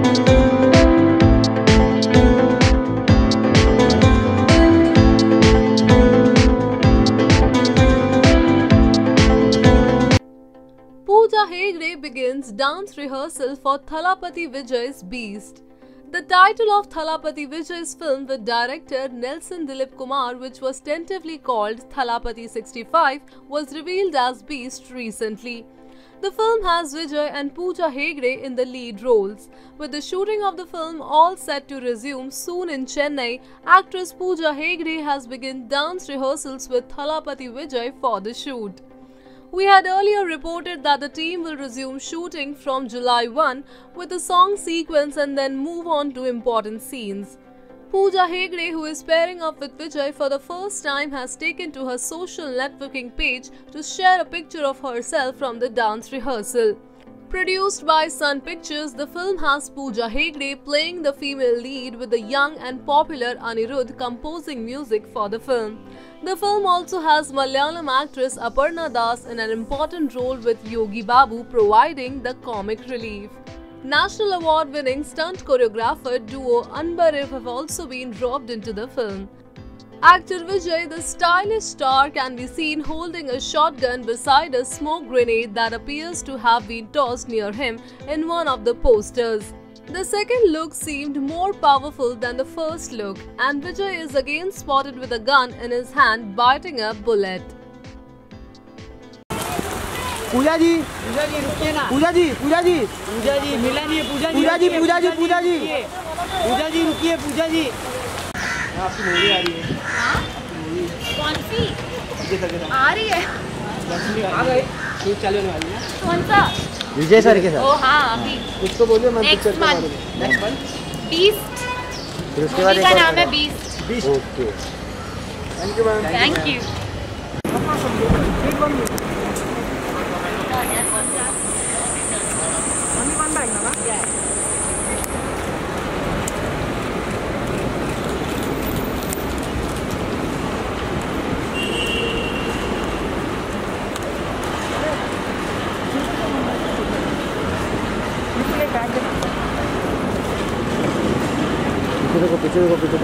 Pooja Hegde begins dance rehearsal for Thalapathy Vijay's Beast. The title of Thalapathy Vijay's film with director Nelson Dilip Kumar, which was tentatively called Thalapathy 65, was revealed as Beast recently. The film has Vijay and Pooja Hegde in the lead roles. With the shooting of the film all set to resume soon in Chennai, actress Pooja Hegde has begun dance rehearsals with Thalapathy Vijay for the shoot. We had earlier reported that the team will resume shooting from July 1 with a song sequence and then move on to important scenes. Pooja Hegde, who is pairing up with Vijay for the first time, has taken to her social networking page to share a picture of herself from the dance rehearsal. Produced by Sun Pictures, the film has Pooja Hegde playing the female lead with the young and popular Anirudh composing music for the film. The film also has Malayalam actress Aparna Das in an important role with Yogi Babu providing the comic relief. National award-winning stunt choreographer duo Anbarif have also been dropped into the film. Actor Vijay, the stylish star, can be seen holding a shotgun beside a smoke grenade that appears to have been tossed near him in one of the posters. The second look seemed more powerful than the first look, and Vijay is again spotted with a gun in his hand biting a bullet. पूजा जी रुकिए ना। पूजा जी मिला नहीं है। पूजा जी रुकिए। पूजा जी आपकी movie आ रही है। हाँ? कौन सी आ रही है? आ गए शूट चालू होने वाली है। कौन सा? विजय सर के साथ। ओ हाँ अभी। उसको बोलिए मैं नेक्स्ट मंथ बीस्ट। फिर उसके बाद का नाम है beast. Okay thank you ma'am. Thank you. पीछे देखो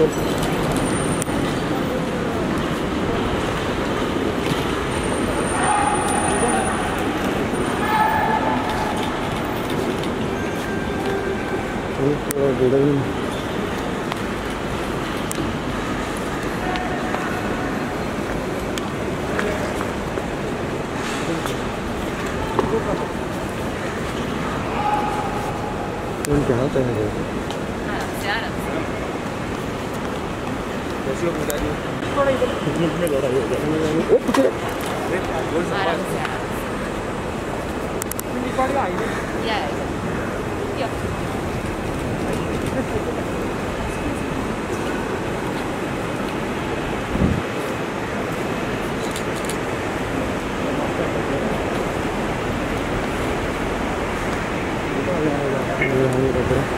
क्या होता है कितने लड़ाई हो गया